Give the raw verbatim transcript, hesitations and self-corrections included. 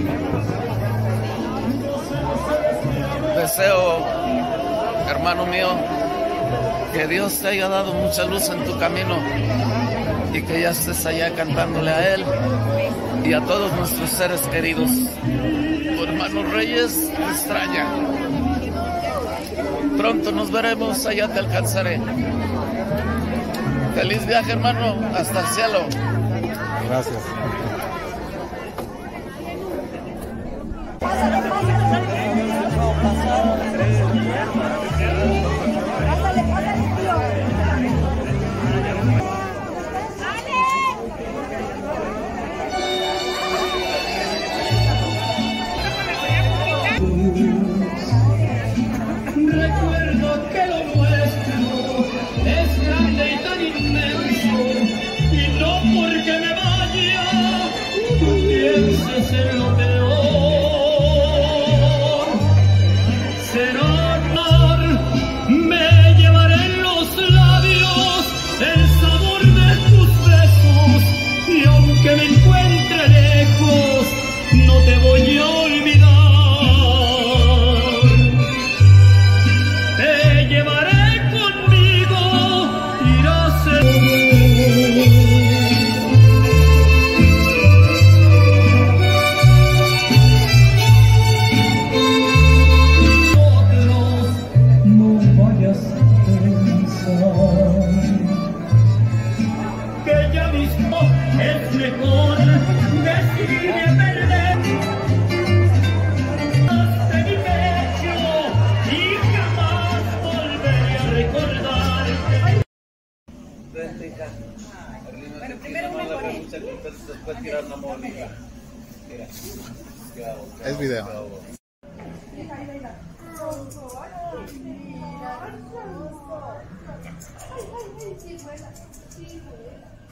Deseo, hermano mío, que Dios te haya dado mucha luz en tu camino y que ya estés allá cantándole a Él y a todos nuestros seres queridos. Tu hermano Reyes te extraña. Pronto nos veremos, allá te alcanzaré. Feliz viaje, hermano, hasta el cielo. Gracias. Recuerdo que lo nuestro es grande y tan inmenso, y no porque me vaya tú pienses en lo peor. Será amor, me llevaré en los labios el sabor de tus besos, y aunque me encuentre lejos, no te voy a olvidar. Es mejor decidirme a perder de mi pecho y jamás volveré a recordarte. Bueno, primero me pones. Después tirar una molina. Mira. Es video. Ay, ay, ay, sí, buena, sí, buena.